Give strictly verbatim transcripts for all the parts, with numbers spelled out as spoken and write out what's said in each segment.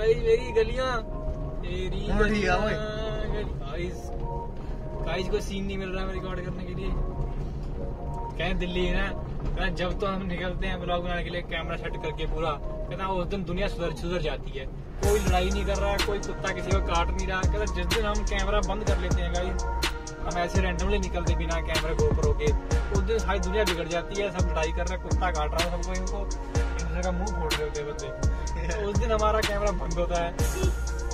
Guys मेरी गलियां तेरी गलियां गाइस गाइस को सीन नहीं मिल रहा है रिकॉर्ड करने के लिए। कहें दिल्ली है ना, कहना जब तो हम निकलते हैं ब्लॉग बनाने के लिए कैमरा सेट करके पूरा, कहना उस दिन दुनिया सुधर सुधर जाती है। कोई लड़ाई नहीं कर रहा है, कोई कुत्ता किसी को काट नहीं रहा। कहता जिस दिन हम कैमरा बंद कर लेते हैं गाइस, हम ऐसे रैंडमली निकलते बिना कैमरे गोप्रो के, उस दिन सारी दुनिया बिगड़ जाती है। सब लड़ाई कर रहे हैं, कुत्ता काट रहा है सबको, इनको एक दूसरे का मुंह फोड़ रहे होते हैं बंदे। तो उस दिन हमारा कैमरा बंद होता है।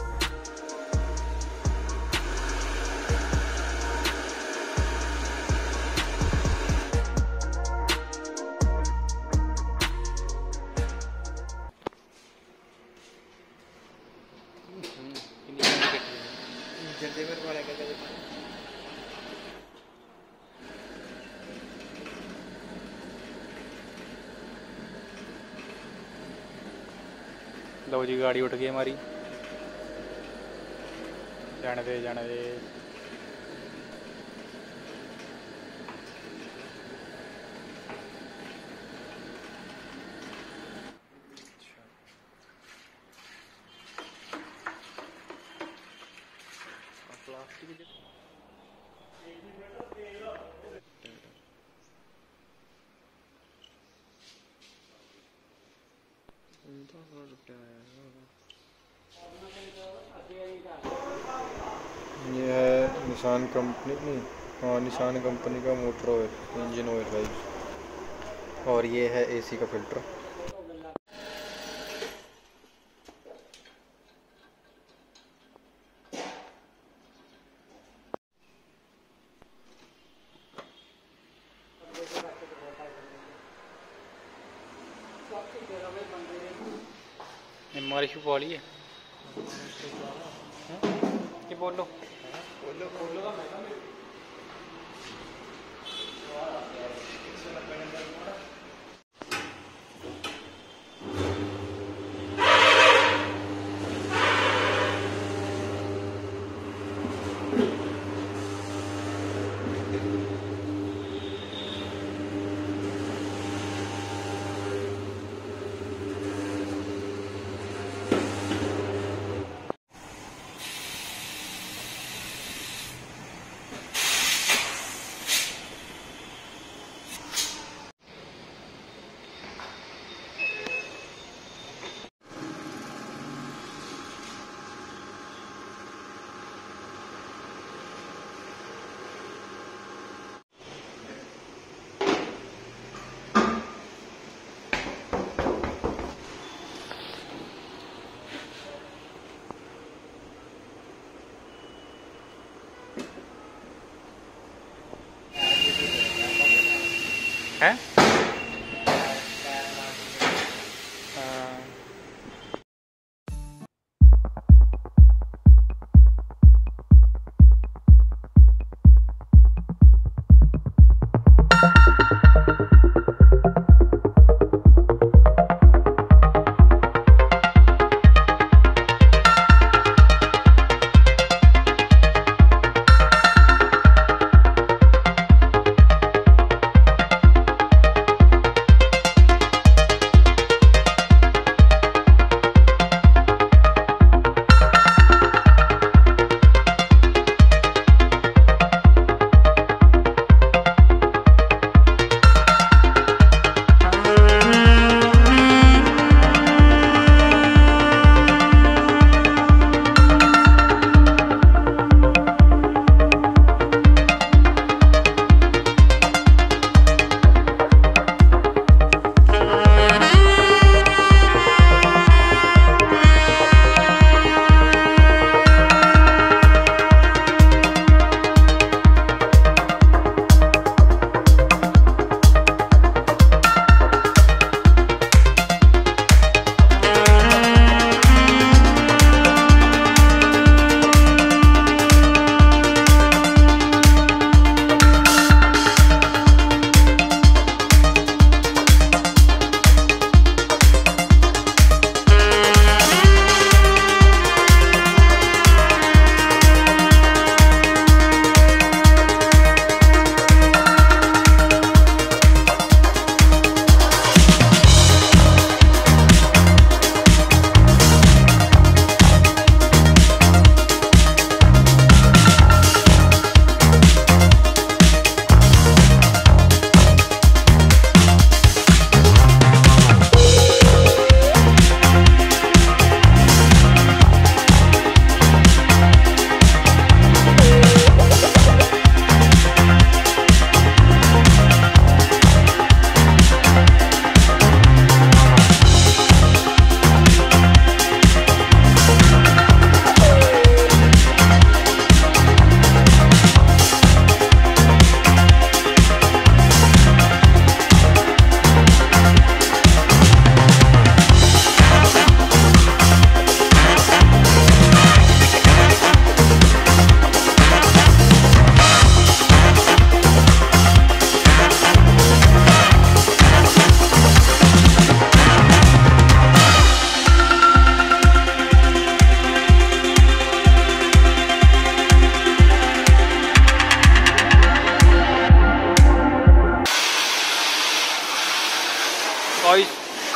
लो जी गाड़ी उठ गई हमारी, जाने दे जाने दे। प्लास्टिक ये है निशान कंपनी नहीं हाँ निशान कंपनी का motor oil, engine oil guys. और ये है एसी का फिल्टर। हमारी शुभ वाली है कि बोलो बोलो बोलो है।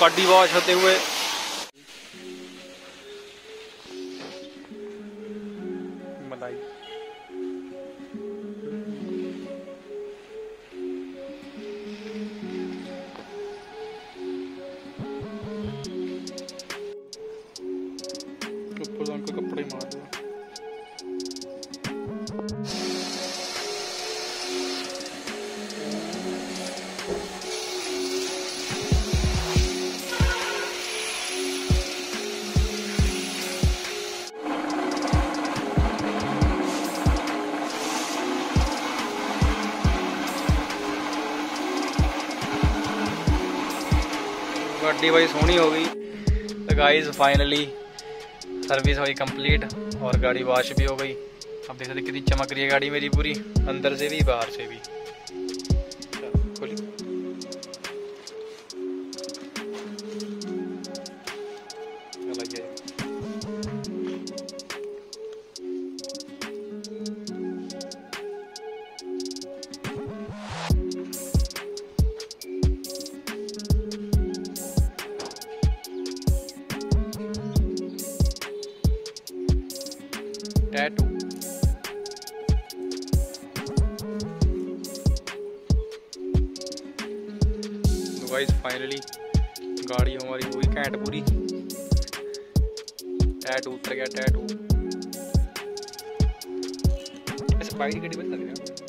गाड़ी वॉश होते हुए। मलाई ऊपर उनको कपड़े मार दो। गाड़ी भाई सोहनी हो गई। तो गाइस फाइनली सर्विस हुई कंप्लीट और गाड़ी वॉश भी हो गई। अब देख सकते कितनी चमक रही है गाड़ी मेरी पूरी, अंदर से भी बाहर से भी। खोली टैटू। तो गाइस फाइनली गाड़ी हमारी हुई कैंट पूरी। टैटू उतर गया टैटू। ऐसे बाइक की गाड़ी बंद लग रहा है।